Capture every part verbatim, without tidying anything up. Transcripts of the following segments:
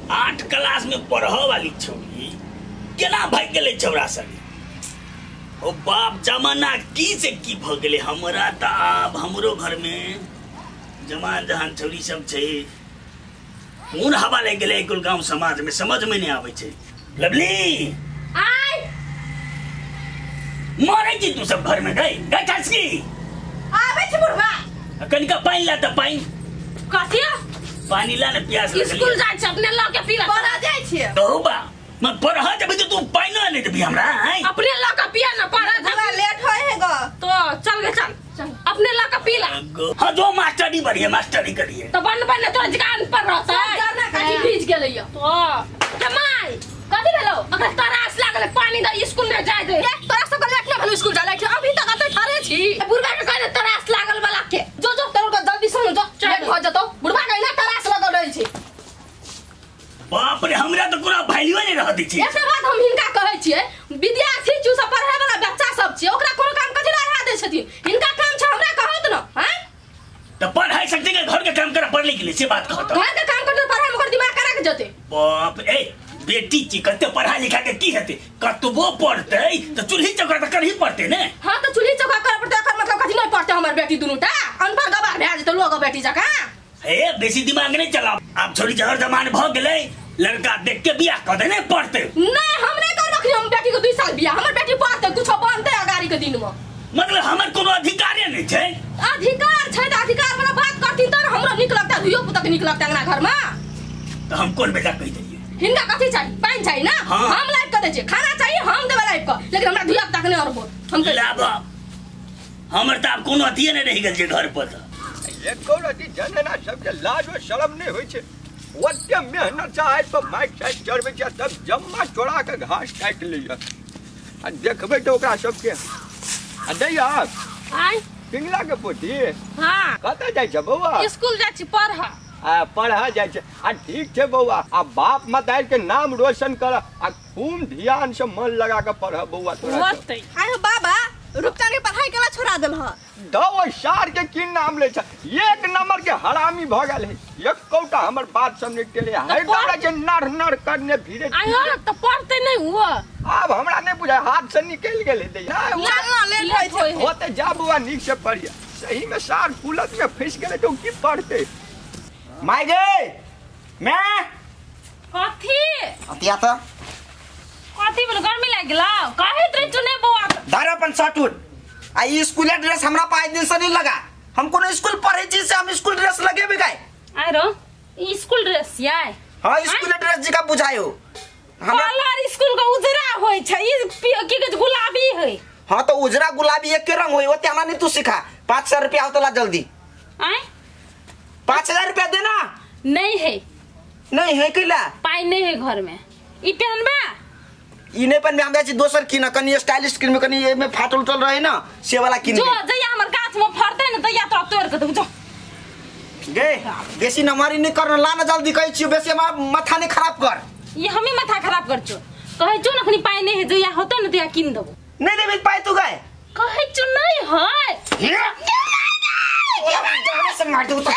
आठ क्लास में पढ़ वाली छोड़ी केना भाग गए चौरासरी। ओ बाप जमाना की से की भ गए हमरा त अब हमरो घर में जमान जहान छोरी सब छे कौन हवा ले गए कुल गांव समाज में समझ में नहीं आवे छे। लवली आई मारे जी तू सब घर में गई गई खसकी आवे छ बुढ़वा कनिका पानी ला त पानी कथिया पानी ला ने प्यास लगल स्कूल जाय छ अपने ल के पीला पढ़ा जाय छ तो बा मैं पढ़ा जब तू पानी ना नहीं देबी हमरा हैं अपने ल के पिया ना पढ़ा जब लेट होय है गो तो चल गे चल अपने ल के पीला। हां जो मास्टरी बढ़िया मास्टरी करिए तो बन बन तो जगान पर रहता है करना काटी भीज गेलै तो जमाई कथि भेलो अगर तरास लागल पानी द स्कूल में जाय दे तोरा सब लेट ना भेलो स्कूल जाय ले अभी तक अते ठरे छी बुढ़वा के कहले तरास लागल वाला के जो जो तोर को जल्दी सुन जो लेट हो जतो बुढ़वा के ना तरास लगल रहै छी। बाप रे हमरा तो पूरा वैल्यू नहीं रह दी छी। ऐसे बात हम हिनका कहै छियै विद्यार्थी छु सब पढ़ै वाला बच्चा सब छियै ओकरा कोनो काम कथि ला रहा दै छथिन हिनका काम छ हमरा कहत न हैं तो पढ़ाई सकते के घर के काम कर पढ़ लिख ले से बात कहत घर के काम करते पढ़ाई में दिमाग करा के जते बाप ए बेटी ची कते पढ़ा लिखा के की हेते कतबो पढ़ते तो चूल्ही चौका त कर ही पढ़ते ने। हां तो चूल्ही चौका कर पड़ते एकर मतलब कथि नहीं पढ़ते हमर बेटी दुनुटा अनपढ़ गवार भे जते लोग बेटी जका हे बेसी दिमाग नहीं चला अब छोड़ी जहर जमान भ गेलै लड़का देख के बियाह कर देने पढ़ते नहीं हम नहीं कर रखी हम बेटी को दो साल बियाह हमर बेटी पढ़ते कुछ बनते अगाड़ी के दिन में मतलब हमर कोनो अधिकार नहीं छै। अधिकार छै त अधिकार वाला बात करती त हमरो निक लगता दुइयो पुता के निक लगता अंगना घर में तो हम कौन बेटा कहि दिए हिनका कथि चाहिए पानी चाहिए ना हाँ। हम लाइफ कर दे छै खाना चाहिए हम देबे लाइफ को लेकिन हमरा दुइया पुता के नहीं और हम के लाब हमर त अब कोनो अथिए नहीं रह गेल छै घर पर त एको रति जनना सब के लाज और शर्म नहीं होय छै ओते मेहनत चाहे तो माइक साइड चढ़बे छै सब जम्मा चोरा के घास काट लिया आ देखबे तो ओकरा सब के आ दैया आई पिंगला के पोती हां कत जाय छ बौआ स्कूल जाय छी पढ़ा आ पढ़ा जाय छै आ ठीक छै बौआ आ बाप मतार के नाम रोशन कर आ खूब ध्यान से मन लगा के पढ़ बौआ तोरा होतै आय बाबा रुपचान के पढ़ाई केला छोड़ा देल ह दो सार के की नाम ले छ एक नंबर के हरामी भ गेल है एक कौटा हमर बात सुनने के लिए है तोरा जे नर नर करने फिरे आयो त पढ़ते नहीं हुआ अब हमरा नहीं बुझा हाथ से निकल गेल है ना लेट होय छै होते जा बुआ नीक से पढ़िया सही में सार पुलत में फंस गेले तो की पढ़ते माय गे मैं कथि अतिया त कथि बोल गर्मी लाग गेला काहे त्रे चुने बुआ धर अपन शर्ट आ ई स्कूल ड्रेस हमरा पाँच दिन से नहीं लगा हम कोनो स्कूल पढ़े छी से हम स्कूल ड्रेस लगे भी गए आरो ई स्कूल ड्रेस याय हां स्कूल ड्रेस जी का बुझायो हमरा कलर स्कूल का उजरा होय छै ई की के गुलाबी है। हां तो उजरा गुलाबी एक के रंग होय ओते हमरा नहीं तू सिखा पाँच सौ रुपया हो तो ला जल्दी आय पाँच हजार रुपया देना नहीं है नहीं है किला पाई नहीं है घर में ई पहनबा ई नहीं पहन में हम जाय दोसर की ना कनी स्टाइलिश की में कनी ए में फाटल उठल रहे ना से वाला की जो जया हमर गाछ में फरते न तया तो तोड़ के दो गे बेसी नमारी नहीं करना ला ना जल्दी कहै छी बेसी हमरा माथा नहीं खराब कर ये हमी माथा खराब कर छो कहै जो नखनी पाई नहीं है जया होतो न तया किन देबो नहीं देबे पाई तू गए कहै जो नहीं है जाने से मार दू तो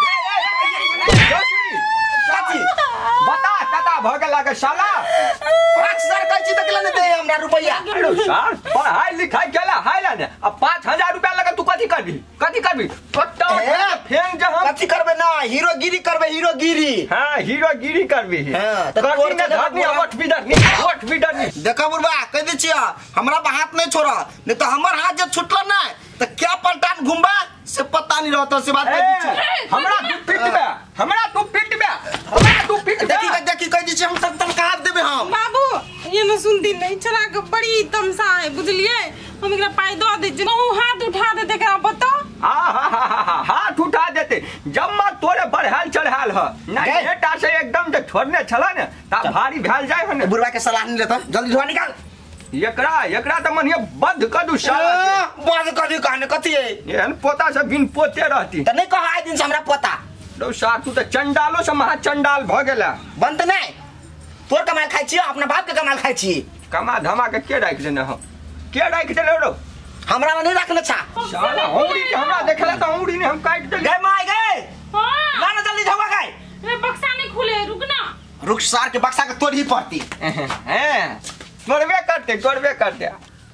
बता कता भ गेला के साला पाँच हजार कच्ची तक लेने दे हमरा रुपया अरे सार पढ़ाई लिखाई केला हाइला ने अब पाँच हजार रुपया लगा तू कथि करबी कथि करबी पट्टा फेंग जे हम कथि करबे ना हीरोगिरी करबे हीरोगिरी हां हीरोगिरी करबी हां त तोर ने धरनी ओठ बिडर नी ओठ बिडर नी देखा बुरबा कह दे छिया हमरा हाथ नहीं छोड़ा नहीं तो हमर हाथ जे छुटला ना तो क्या पलटान घुमबा से पता नहीं रहता से बात कर दी छी हमरा तू पिट बे हमरा तू पिट बे हमरा तू पिट देखी देखी कह दी छी हम सब तन कहा देबे हम बाबू ये न सुनती नहीं चला के बड़ी तमसा है बुझलिए हम एकरा पाई दो दे कहूं हाथ उठा दे एकरा बता हां हां हां हाथ उठा देते जब मैं तोरे बढ़ाल चढ़ाल ह ना बेटा से एकदम जे छोड़ने छला ने ता भारी भेल जाय ह ने बुरबा के सलाह नहीं लेता जल्दी धोआ निकाल एकरा एकरा त मनिए बंद कर दू साला बंद कर दू कहने कथि है एहन पोता से बिन पोते रहती त नहीं कहा आइ दिन से हमरा पोता लो सार तू त चंडालो से महा चंडाल भ गेला बंद नहीं तोर कमाल खाइ छी अपना बाप के कमाल खाइ छी कमा धमा के के राख देने हम के राख देले रो हमरा नहीं रखले छा साला औरी के हमरा देखला त औरी ने हम काट दे गए माय गए हां ला ना जल्दी धोवा गए ए बक्सा नहीं खुले रुक ना रुखसार के बक्सा के तोड़ ही पड़ती। हैं तोड़बे करते तोड़बे करते।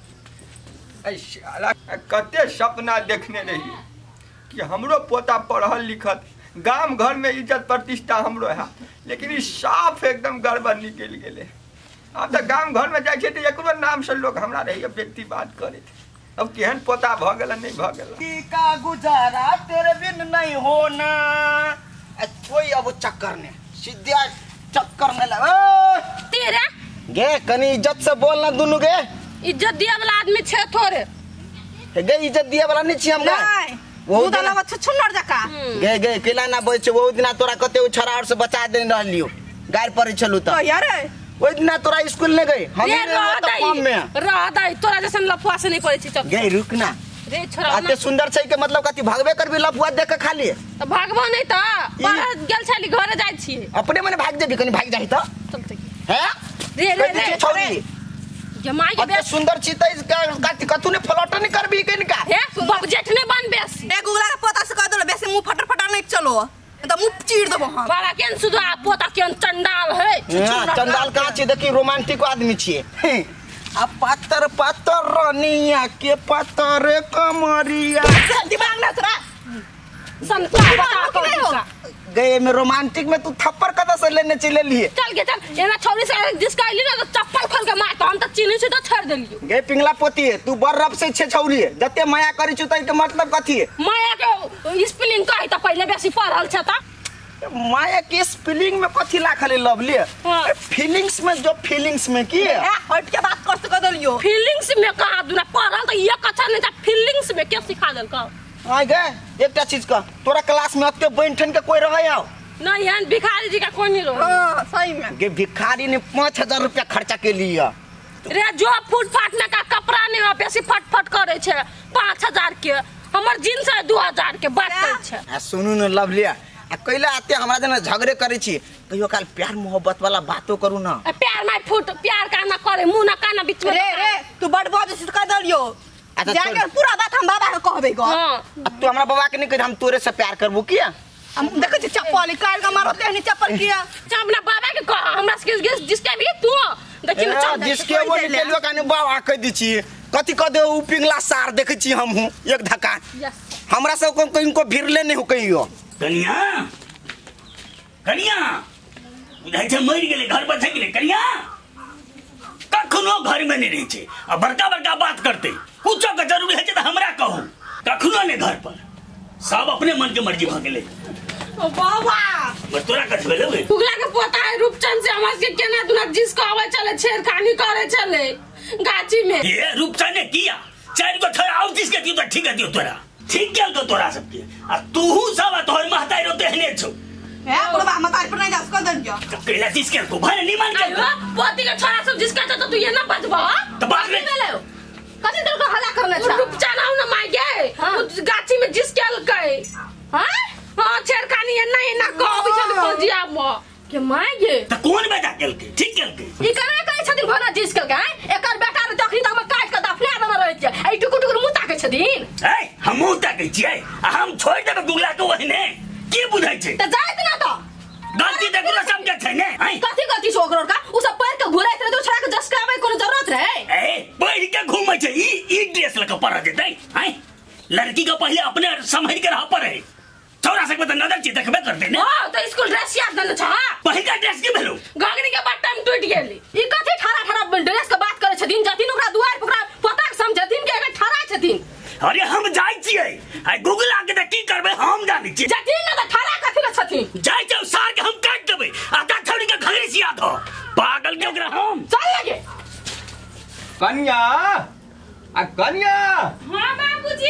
कते सपना देखने रही कि हमरो पोता पढ़ल लिखत, गांव घर में इज्जत प्रतिष्ठा हमरो है, लेकिन ई साफ एकदम गड़बड़ निकल गेले। अब तो गांव घर में जाए तो एकरो नाम से लोग हमरा रही व्यक्ति बात करे थे। अब केहन पोता भ गेल नहीं भ गेल का गुजारा तेरे बिन नहीं होना। कोई अब चक्कर ने सीधा चक्कर में लगा तेरा गे कनी इज्जत से बोलना दोनों गे। इज्जत दिया वाला आदमी छे थोड़े गे इज्जत दिया वाला नहीं छी हम नहीं वो वो दला बच्चा छुन्नर जका गे गे केला ना बोल छ वो दिन तोरा कते उछरा और से बचा दे रहलियो गायर पर चलू त यार वो दिन तोरा स्कूल ले गई हम रे रह तो कम में दई रह दई तोरा जैसन लफुआ से नहीं पड़े छी चल गे रुक ना रे छोरा आते सुंदर छै के मतलब कति भागबे करबी लफुआ देख के खाली त भागबो नहीं त पर गेल छली घरे जाय छी अपने मने भाग जेबी कनी भाग जाही त चलते हैं रे रे रे छोड़ी जमाई के अते सुंदर छी त कति कतु ने फ्लॉट नहीं करबी कनी का हे बाबू जेठ ने बन बेसी ए गुगला के पोता से कह दो बेसी मुंह फटर फटर नहीं चलो तो मुंह चीर देबो हम। बड़ा केन सुधा पोता केन चंडाल है हां चंडाल का छी देखी रोमांटिक आदमी छिए। आ पातर पातर रनिया के पातर कमरिया दिमाग ना तोरा संता बता को गए में रोमांटिक में तू थप्पड़ कदा से लेने चले लिए चल के चल एना छोरी से जिसका इली ना तो चप्पल खोल के मार तो हम त चीनी से तो छोड़ देलियो गए पिंगला पोती है तू बर्रब से छे छौरी है जते माया करी छु तई के मतलब कथी है माया के स्पेलिंग कहि त पहिले बेसी पढ़ल छ त माया के स्पेलिंग में कथी लाखले लवली फीलिंग्स में जो फीलिंग्स में की है हट के बात कर कह दलियो फीलिंग्स में कहा दुना पढ़ल त एक अच्छा नहीं था फीलिंग्स में के सिखा देल का आ गए एकटा चीज का तोरा क्लास में अते बैठन के कोई रहे आओ नहीं यान भिखारी जी का कोई नहीं रहो हां सही में के भिखारी ने पाँच हजार रुपया खर्चा के लिया रे जो फुटपाथ में का कपड़ा नहीं बेसी फटफट करे छे पाँच हजार के हमर जींस है दो हजार के बात करे छे। आ सुनू न लवलिया आ कैला आते हमरा जने झगड़े करे छी कहियो काल प्यार मोहब्बत वाला बातो करू ना प्यार में फुट प्यार का ना करे मुंह ना काना बीच में रे रे तू बड़ बात से कह दलियो जाके पूरा बात हम बाबा के कहबे गो। हां अब तू हमरा बाबा के नहीं कह हम तोरे से प्यार करबो किया हम देखे छी चप्पल काल का मारो तेहनी चप्पल किया अपना बाबा के कह हमरा से जिसके भी तू देखि ना चल जिसके वो निकलियो काने बाबा कह दी छी कथि कह दे उ पिंगला सार देखे छी हम हूं एक धक्का हमरा से को इनको भिरले नहीं हो कहियो कनिया कनिया उधर से मर गेले घर पर गेले कनिया कखनो घर में नहीं रही छे अब बड़का बड़का बात करते कुछ का जरूरी है तो हमरा कहू कखनो ने घर पर सब अपने मन के मर्जी भ गेले ओ बाबा बस तोरा कछ भेले वे उगला के पोता है रूपचंद से हमरा के केना दुना जिसको आवे चले छेड़खानी करे चले गाची में ये रूपचंद ने किया चार को थोड़ा और जिसके दियो तो ठीक है दियो तोरा ठीक गेल तो तोरा सबके आ तूहू सब तोहर महताई रोते हने छो है बुढ़वा मतार पर नहीं जा उसको दन दियो तो केला जिसके को भाई नहीं मान के पोती के छोरा सब जिसका तो तू ये ना बचबा तो बात में ले लो कथि देर को हला करले छ रूपचंद आउ ना माय गे गाची में जिसके लकै हां हां छेड़खानी ये नहीं ना कहबी छल खोजिया म के माय गे तो कौन बेटा केल के ठीक केल के ई कना कहै छथिन भना जिसके गे एकर बेटा रे तखनी तक में काट के दफना देना रहै छै ए टुकु टुकु मुंह ताकै छथिन ए हम मुंह ताकै छियै हम छोड़ देबे गुगला के ओहने की बुझाइ छै त जाइत ना त गलती देखलो समझे छै ने कथि गलती छ ओकरो का उ सब पैर के घुराइत रहे तो छोरा के जस करावे कोनो जरूरत रहे ए पैर के घूमै छै ई ई ड्रेस लके पर जेतै हैं लड़की का पहले अपने संभल के रह पर है छोरा से तो नजर ची देखबे करते ने हां तो स्कूल ड्रेस याद दन छ पहिला ड्रेस के भेलो गगनी के बात टाइम टूट गेली ई कथि ठारा ठारा ड्रेस के बात करे छथिन जतिन ओकरा दुआर पकड़ा पता समझथिन के एकर ठारा छथिन अरे हम जाय छियै आई गूगल आके त की करबे हम जानि छियै जतिन ना त ठारा कथि ल छथिन जाय जाओ सार के हम काट देबे आधा छोड़ी के घरे सिया दो पागल के ओकरा हम चल लगे कन्या आ कन्या हां बाबूजी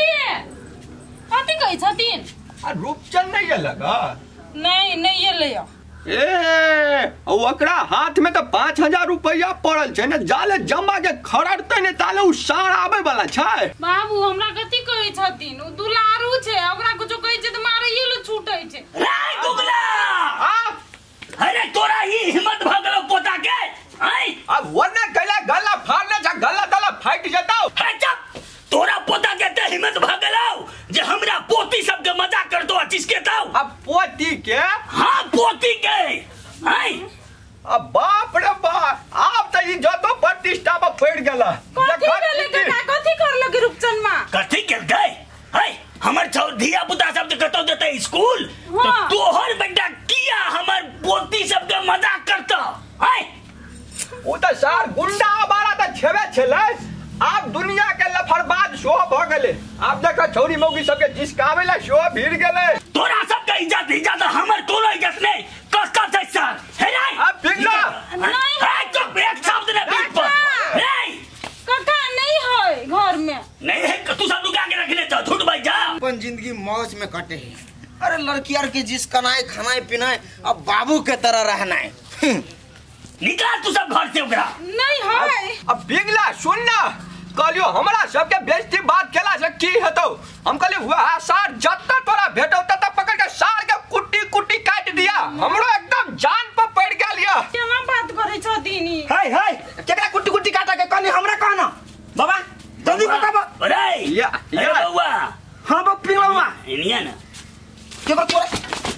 कथि कहै छथिन आ रूपचंद नहीं ये लगा नहीं नहीं ये ले आओ ए ओकरा हाथ में तो पाँच हजार रुपया पड़ल छै ने जाले जमा के खरड़ते ने ताले उ सार आवे वाला छै बाबू हमरा कथि कहै छथिन उ दुलारू छै ओकरा कुछो कहै छै त मारे ये लो छूटै छै रे गुगला आ अरे तोरा ही हिम्मत भ गेलो पोता के आई अब वने कैला गला फाड़ने जा गला तला फाट जताओ है चुप तोरा पोता के ते हिम्मत भ गेलो जे हमरा पोती सब के मजाक करतो आ चिसके ताऊ अब पोती के हां पोती के आई अब बाप रे बाप आप तो इज्जतो प्रतिष्ठा में पड़ गेला कथी भेलै काका कथी करलो कि रूपचंद मां कथी केल गए है हमर छौ धिया पुता सब के कतो देते स्कूल तो तोहर बेटा किया हमर पोती सब के मजाक करता है ओ तो सार गुंडा बारा तो छेबे छले आप दुनिया के लफड़बाज शो भ गेले आप देखो छौरी मौगी सब के जिसकावे ला शो भीड़ गेले तोरा सब के इज्जत इज्जत हमर कोनो इज्जत नहीं कस कस है सर है रे अब पिघला नहीं है तो एक शब्द ने बीच पर नहीं काका नहीं होय घर में नहीं है तू सब लुका के रखने जा झूठ भाई जा अपन जिंदगी मौज में कटे है अरे लड़कियार के जिस कनाए खानाए पीनाए अब बाबू के तरह रहना है निकाल तू सब घर से ओकरा नहीं होय अब पिघला सुन ना कहलियो हमरा सबके बेइज्जती बात केला से की हेतौ हम कहलियो हुआ सार जत्ता तोरा भेटौ तत्ता पकड़ के सार के कुट्टी कुट्टी काट दिया हमरो एकदम जान पर पड़ गेल या केना बात करे छ दीनी हाय हाय केकरा कुट्टी कुट्टी काटा के कहनी हमरा कहना बाबा जल्दी बताबो अरे या या या बउआ हां बा पिंगला बाबा इनिया ना केकर तोरा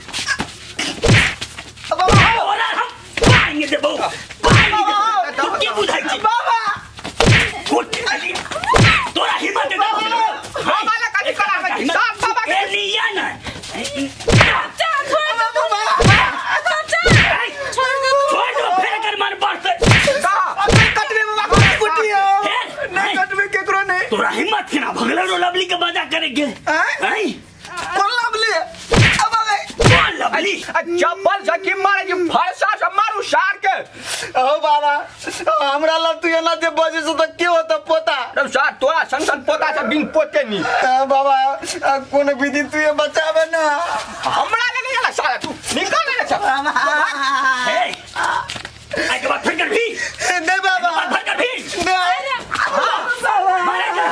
बाबा ओला हम पाएंगे दे बउ पाएंगे तू की बुझाई छी बाबा कुट्टी अली तोरा हिम्मत दे बाबा ने कथि करावे साफ बाबा ए लिया ना चाचा छोड़ दो बाबा चाचा छोड़ दो छोड़ दो फेर कर मार पड़ते कटवे बाबा कुट्टी नहीं कटवे केकरो नहीं तोरा हिम्मत केना भगला रो लवली के मजा करे गेल हैं कौन लवली अब आ गए कौन लवली चप्पल से की मारे जी फरसा से मारू सार के ओ बाबा हमरा ला तू ना जे बजे से त के होता पोता तब सार तोरा संसन पोता से बिन पोते नी बाबा कोन विधि तू ये बचावे ना हमरा लगे जाला साला तू निकाल ले सब हे आई के बाद फिर कर भी नहीं बाबा फिर कर भी मारे जा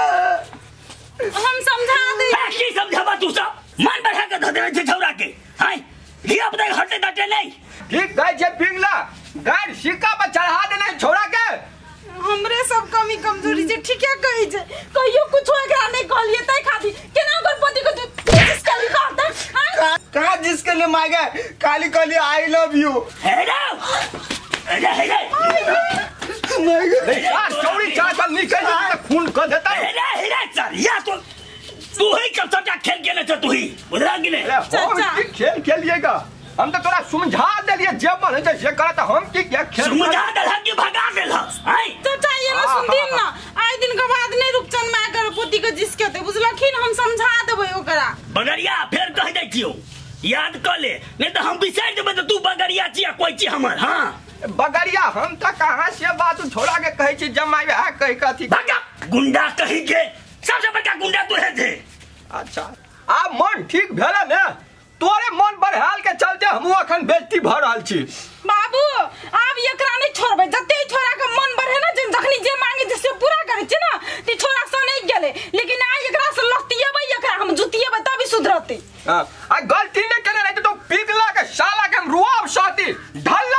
हम समझा दे की समझावा तू सब मन बढ़ा के धदे छे छौरा के हैं लिया अपने हटे डटे नहीं ठीक कहे छे पिंगला गाड़ सिक्का पर चढ़ा देने छोड़ा के हमरे सब कमी कमजोरी जे ठीक है कहि जे कहियो कुछ एकरा नहीं कहलिए तै खाती केना ओकर पति को जिसके लिए कहता कहां जिसके लिए मांगे काली काली आई लव यू हेलो अरे हेलो नहीं यार चौड़ी चाचा निकल तो खून कर देता है हेलो हेलो सर या तो तू ही कब तक खेल खेले छ तू ही बुझला कि नहीं हम खेल खेलिएगा हम तो तोरा समझा देलिए जे मन है जे करत हम की क्या खेल समझा देला कि भगा देला हैं चाचा ये ना सुन दिन ना आइ दिन के बाद नहीं रूपचंद मां कर पोती के जिसके ते बुझलखिन हम समझा देबै ओकरा बगरिया फिर कह दे छियो याद कर ले नहीं तो हम बिसार देबे तो तू बगरिया छिया कोई छी हमर हां बगरिया हम त कहां से बात छोड़ा के कहै छी जमाई है कहि कथी भगा गुंडा कहि के सबसे बड़का गुंडा तू है थे अच्छा आ मन ठीक भेला ने तोरे मन बढ़ाल के चलते हमहु अखन बेइज्जती भ रहल छी बाबू अब एकरा नहीं छोड़बै जते छोरा के मन बढ़े ना जे जखनी जे मांगे जे से पूरा करे छी ना ती छोरा स नहीं गेले लेकिन आज एकरा से लतियेबै एकरा हम जुतियेबै तभी सुधरते हां आ गलती नहीं करे नहीं तो पिघला के साला के हम रुआब साथी ढल